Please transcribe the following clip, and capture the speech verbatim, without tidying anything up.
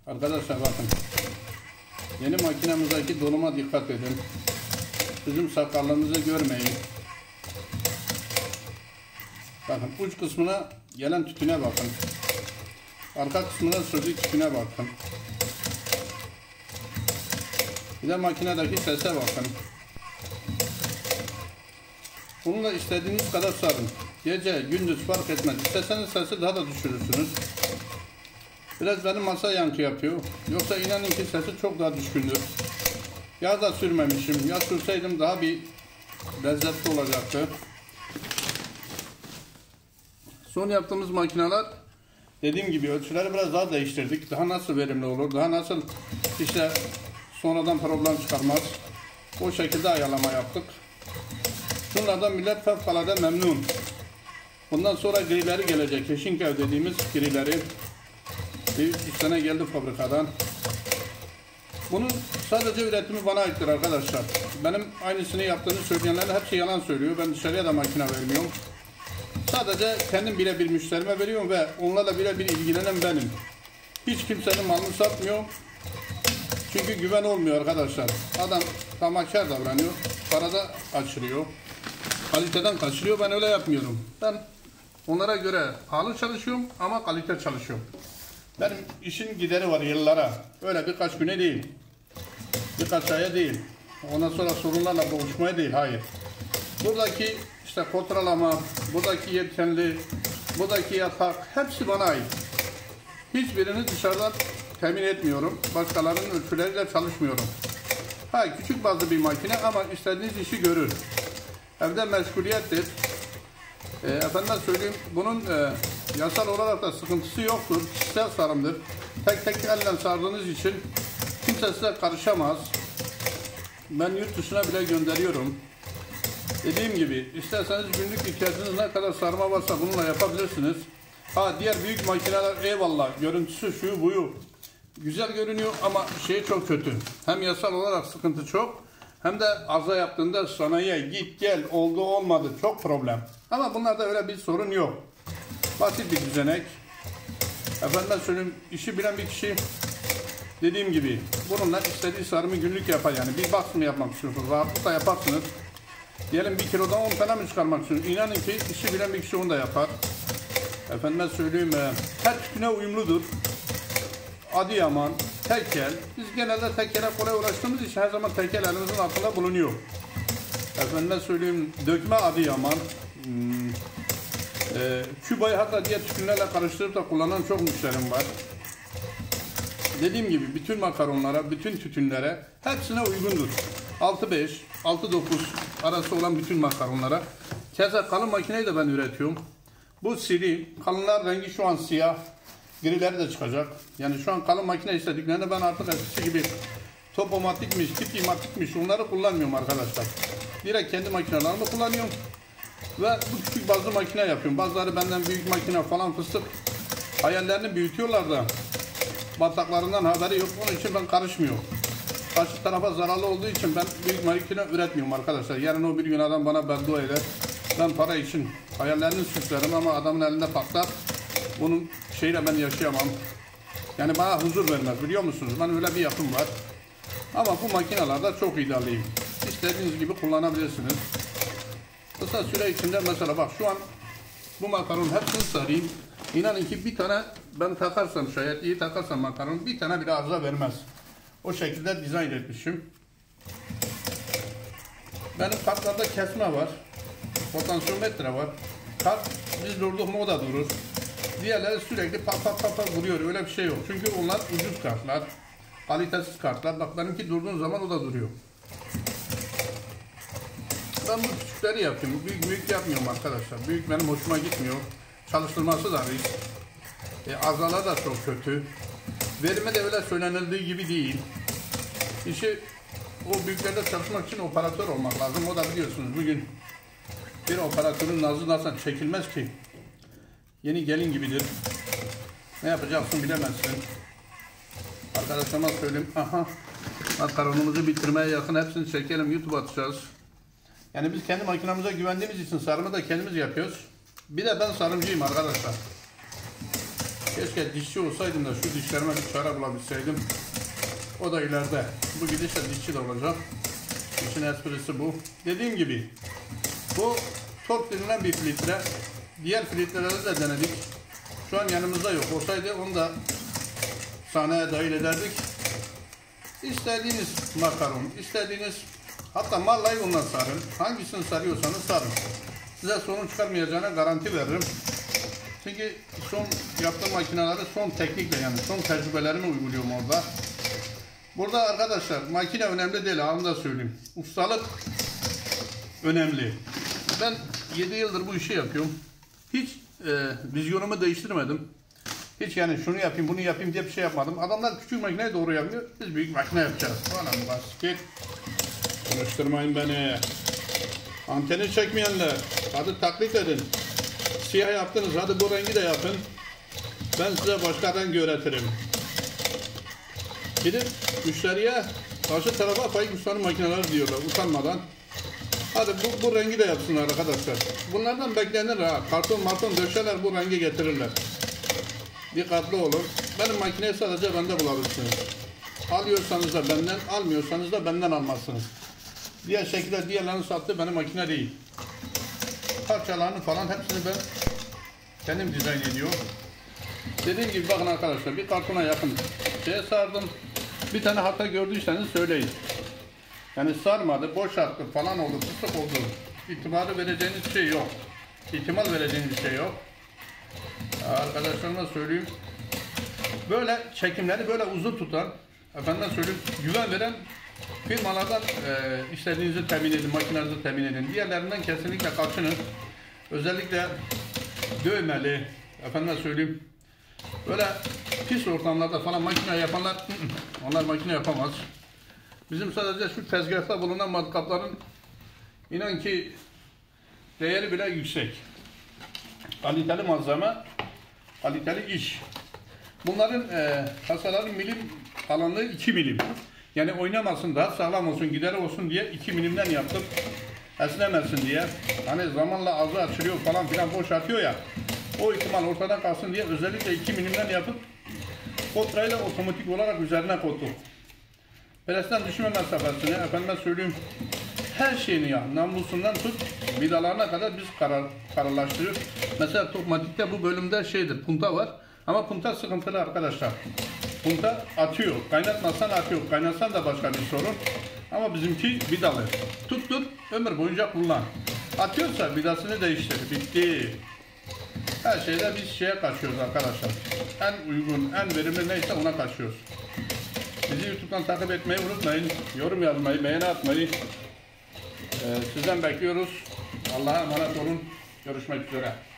Arkadaşlar bakın. Yeni makinemizdeki doluma dikkat edin. Bizim sakallığımızı görmeyin. Bakın uç kısmına gelen tütüne bakın. Arka kısmına sürdüğü tütüne bakın. Bir de makinedeki sese bakın. Bununla istediğiniz kadar sarın. Gece, gündüz fark etmez. İsterseniz sesi daha da düşürürsünüz. Biraz benim masa yankı yapıyor. Yoksa inanın ki sesi çok daha düşkündür. Yağ da sürmemişim. Yağ sürseydim daha bir lezzetli olacaktı. Son yaptığımız makineler, dediğim gibi ölçüleri biraz daha değiştirdik. Daha nasıl verimli olur, daha nasıl işte sonradan problem çıkarmaz. O şekilde ayarlama yaptık. Şunlardan millet fevkalade memnun. Bundan sonra grileri gelecek. Keşinkev dediğimiz grileri. Bir üç sene geldi fabrikadan. Bunun sadece üretimi bana aittir arkadaşlar. Benim aynısını yaptığını söyleyenler hepsi yalan söylüyor. Ben dışarıya da makine vermiyorum. Sadece kendim birebir müşterime veriyorum ve onlarla birebir ilgilenen benim. Hiç kimsenin malını satmıyorum. Çünkü güven olmuyor arkadaşlar. Adam tamahkar davranıyor. Parada kaçırıyor. Kaliteden kaçırıyor. Ben öyle yapmıyorum. Ben onlara göre pahalı çalışıyorum ama kalite çalışıyorum. Benim işin gideri var yıllara. Öyle birkaç güne değil. Birkaç aya değil. Ondan sonra sorunlarla boğuşmaya değil. Hayır. Buradaki işte kontrolama, buradaki yelkenli, buradaki yatak hepsi bana ait. Hiçbirini dışarıdan temin etmiyorum. Başkalarının ölçüleriyle çalışmıyorum. Ha, küçük bazı bir makine ama istediğiniz işi görür. Evde meşguliyettir. E, efendim söyleyeyim, bunun e, yasal olarak da sıkıntısı yoktur. Kişisel sarımdır. Tek tek elle sardığınız için kimse size karışamaz. Ben yurt dışına bile gönderiyorum. Dediğim gibi isterseniz günlük ihtiyacınız ne kadar sarma varsa bununla yapabilirsiniz. Ha, diğer büyük makineler eyvallah, görüntüsü şu buyu güzel görünüyor ama şey çok kötü. Hem yasal olarak sıkıntı çok, hem de arıza yaptığında sanayiye git gel oldu olmadı çok problem. Ama bunlarda öyle bir sorun yok. Basit bir düzenek. Efendim söyleyeyim, işi bilen bir kişi dediğim gibi bununla istediği sarımı günlük yapar yani. Bir box mı yapmak istiyorsunuz? Rahatlıkla yaparsınız. Diyelim bir kilodan on tane mi çıkarmak istiyorsunuz? İnanın ki işi bilen bir kişi onu da yapar. Efendime söyleyeyim, her tütüne uyumludur. Adıyaman, tekel. Biz genelde tekele kolay uğraştığımız için her zaman tekel elimizin altında bulunuyor. Efendime söyleyeyim, dökme Adıyaman. Hmm, e, Küba'yı hatta diğer tütünlerle karıştırıp da kullanan çok müşterim var. Dediğim gibi bütün makaronlara, bütün tütünlere hepsine uygundur. altı beş, altı dokuz arası olan bütün makaronlara. Keza kalın makineyi de ben üretiyorum. Bu siri, kalınlar rengi şu an siyah. Grileri de çıkacak. Yani şu an kalın makine istediklerinde ben artık eskisi gibi topomatikmiş, tipimatikmiş onları kullanmıyorum arkadaşlar. Direkt kendi makinelerimi kullanıyorum. Ve bu küçük bazı makine yapıyorum. Bazıları benden büyük makine falan fıstık hayallerini büyütüyorlar da bataklarından haberi yok. Onun için ben karışmıyorum. Karşı tarafa zararlı olduğu için ben büyük makine üretmiyorum arkadaşlar. Yarın o bir gün adam bana beddua eder. Ben para için hayallerini süslerim ama adamın elinde patlar. Bunun şeyle ben yaşayamam. Yani bana huzur vermez, biliyor musunuz? Ben öyle bir yapım var. Ama bu makinelerde çok iddialıyım. İstediğiniz gibi kullanabilirsiniz. Kısa süre içinde mesela bak şu an bu makaron hepsini sarayım. İnanın ki bir tane ben takarsam, şayet iyi takarsam makaron bir tane bile arıza vermez. O şekilde dizayn etmişim. Benim kartlarda kesme var. Potansiyometre var. Kart biz durduk mu o da durur. Diğerleri sürekli pat pat pat pat vuruyor. Öyle bir şey yok. Çünkü onlar ucuz kartlar. Kalitesiz kartlar. Bak benimki durduğun zaman o da duruyor. Ben bu küçükleri yapıyorum. Büyük büyük yapmıyorum arkadaşlar. Büyük benim hoşuma gitmiyor. Çalıştırması da risk. E, arızalar da çok kötü. Verimi de öyle söylenildiği gibi değil. İşi o büyüklerde çalışmak için operatör olmak lazım. O da biliyorsunuz bugün bir operatörün nazı nasıl çekilmez ki. Yeni gelin gibidir. Ne yapacaksın bilemezsin. Arkadaşlarıma söyleyeyim. Aha. Makaronumuzu bitirmeye yakın hepsini çekelim. YouTube atacağız. Yani biz kendi makinamıza güvendiğimiz için sarımı da kendimiz yapıyoruz. Bir de ben sarımcıyım arkadaşlar. Keşke dişçi olsaydım da şu dişlerime bir çare bulabilseydim. O da ileride. Bu gidişle dişçi de olacak. İşin esprisi bu. Dediğim gibi bu tork denilen bir filtre. Diğer filtreleri de denedik. Şu an yanımızda yok. Olsaydı onu da sahneye dahil ederdik. İstediğiniz makaron, istediğiniz hatta mallayı ondan sarın. Hangisini sarıyorsanız sarın. Size sorun çıkarmayacağına garanti veririm. Çünkü son yaptığım makineleri son teknikle yani son tecrübelerimi uyguluyorum orada. Burada arkadaşlar makine önemli değil, onu da söyleyeyim. Ustalık önemli. Ben yedi yıldır bu işi yapıyorum. Hiç e, vizyonumu değiştirmedim. Hiç yani şunu yapayım bunu yapayım diye bir şey yapmadım. Adamlar küçük makineyi doğru yapıyor. Biz büyük makine yapacağız. Bana basket. Konuşturmayın beni. Anteni çekmeyenler. Hadi taklit edin. Siyah yaptınız. Hadi bu rengi de yapın. Ben size başka renk öğretirim. Gidip müşteriye karşı tarafa Faik Usta'nın makineleri diyorlar utanmadan. Hadi bu, bu rengi de yapsınlar arkadaşlar. Bunlardan beklenir ha. Karton marton döşerler bu rengi getirirler. Dikkatli olun. Benim makineyi sadece bende bulabilirsiniz. Alıyorsanız da benden, almıyorsanız da benden almazsınız. Diğer şekilde diğerlerini sattı benim makine değil. Parçalarını falan hepsini ben kendim dizayn ediyorum. Dediğim gibi bakın arkadaşlar bir kartona yakın şeye sardım. Bir tane hata gördüyseniz söyleyin. Yani sarmadı, boş attı falan oldu, fıstık oldu. İtibarı vereceğiniz bir şey yok. İhtimal vereceğiniz bir şey yok. Arkadaşlarıma söyleyeyim. Böyle çekimleri böyle uzun tutan, efendim söyleyeyim, güven veren firmalardan e, istediğinizi temin edin, makinenizi temin edin. Diğerlerinden kesinlikle kaçının. Özellikle dövmeli, efendim söyleyeyim, böyle pis ortamlarda falan makine yapanlar, onlar makine yapamaz. Bizim sadece şu tezgahta bulunan matkapların inan ki değeri bile yüksek. Kaliteli malzeme, kaliteli iş. Bunların e, kasaların milim kalınlığı iki milim. Yani oynamasın, daha sağlam olsun, gideri olsun diye iki milimden yaptım. Esnemesin diye. Hani zamanla ağzı açılıyor falan filan boş atıyor ya. O ihtimal ortadan kalsın diye özellikle iki milimden yapıp kontrayla otomatik olarak üzerine koyduk. Peresten düşme mesafesini efendime söyleyeyim her şeyini ya namlusundan tut vidalarına kadar biz karar, kararlaştırıyoruz. Mesela Tokmatik'te bu bölümde şeydir punta var ama punta sıkıntılı arkadaşlar. Punta atıyor, kaynatmazsan atıyor, kaynatsan da başka bir sorun. Ama bizimki vidalı. Tuttun ömür boyunca kullan. Atıyorsa vidasını değiştir, bitti. Her şeyde biz şeye kaçıyoruz arkadaşlar. En uygun, en verimli neyse ona kaçıyoruz. Bizi YouTube'dan takip etmeyi unutmayın. Yorum yazmayı, beğeni atmayı. Ee, sizden bekliyoruz. Allah'a emanet olun. Görüşmek üzere.